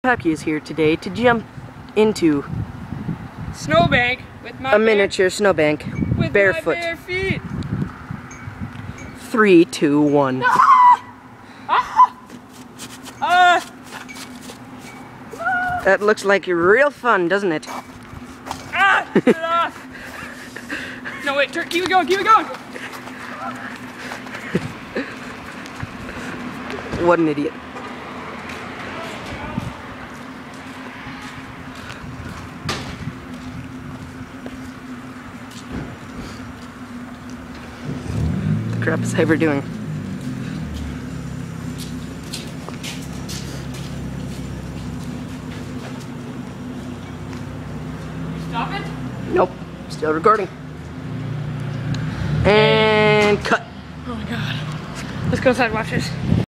Pucky is here today to jump into snowbank with my miniature snowbank with barefoot. My bare feet. 3, 2, 1. That looks like real fun, doesn't it? Get it off. No wait, keep it going, keep it going. What an idiot. What the crap is Hyper doing? Stop it? Nope, still recording. And cut. Oh my god. Let's go outside, watch this.